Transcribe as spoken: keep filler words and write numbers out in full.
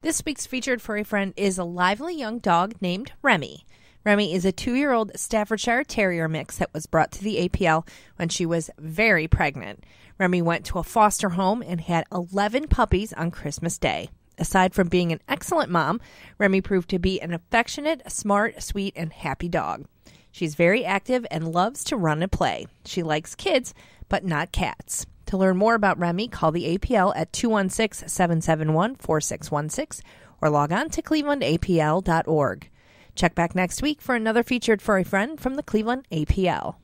This week's featured furry friend is a lively young dog named Remi. Remi is a two-year-old Stafforshire Terrier mix that was brought to the A P L when she was very pregnant. Remi went to a foster home and had eleven puppies on Christmas Day. Aside from being an excellent mom, Remi proved to be an affectionate, smart, sweet, and happy dog. She's very active and loves to run and play. She likes kids, but not cats. To learn more about Remi, call the A P L at two one six, seven seven one, four six one six or log on to cleveland a p l dot org. Check back next week for another featured furry friend from the Cleveland A P L.